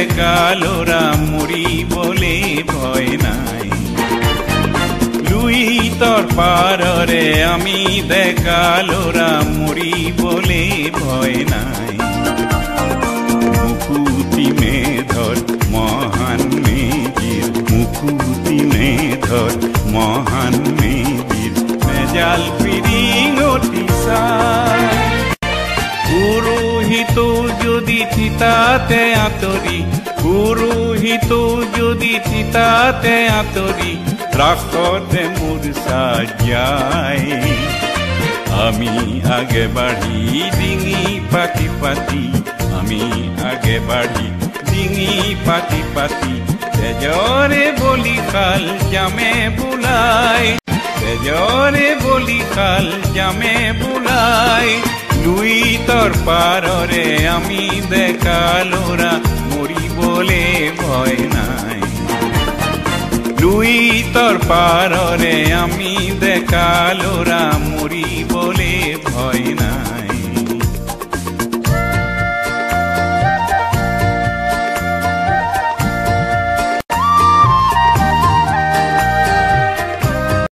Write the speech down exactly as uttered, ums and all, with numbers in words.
দেখালোরা মরিবলে ভয় নাই লুইতৰ পাৰৰে আমি দেখালোৰা মৰিবলে ভয় নাই মুকুতি মেধৰ মহান মেজিৰ মুকুতি মেধৰ মহান মেজিৰ মেজাল পিৰিঙতি চাই পুৰোহিত যদি থিতাতে আঁতৰি পুৰোহিত যদি থিতাতে আঁতৰি ৰাখতে মোৰ সাজাই আমি আগে বাঢ়ি ডিঙি পাতি পাতি আমি আগে বাঢ়ি ডিঙি পাতি পাতি তেজৰে বলি কাল জামে বুলাই তেজৰে বলি কাল জামে বুলাই লুইতৰ পাৰৰে আমি দেখালোৰা মৰিবলে ভয় নাই লুইতৰ পাৰৰে আমি দেখালোৰা মৰি